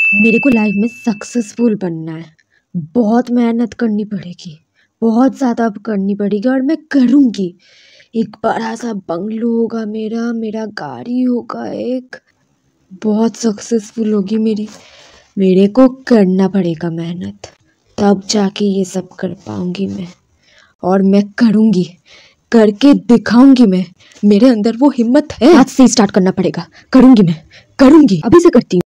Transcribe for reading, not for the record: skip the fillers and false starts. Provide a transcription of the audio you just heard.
मेरे को लाइफ में सक्सेसफुल बनना है। बहुत मेहनत करनी पड़ेगी, बहुत ज़्यादा करनी पड़ेगी और मैं करूँगी। एक बड़ा सा बंगलो होगा मेरा, मेरा गाड़ी होगा एक, बहुत सक्सेसफुल होगी मेरी। मेरे को करना पड़ेगा मेहनत, तब जाके ये सब कर पाऊँगी मैं। और मैं करूँगी, करके दिखाऊंगी मैं। मेरे अंदर वो हिम्मत है। आज से स्टार्ट करना पड़ेगा। करूँगी मैं, करूँगी, अभी से करती हूँ।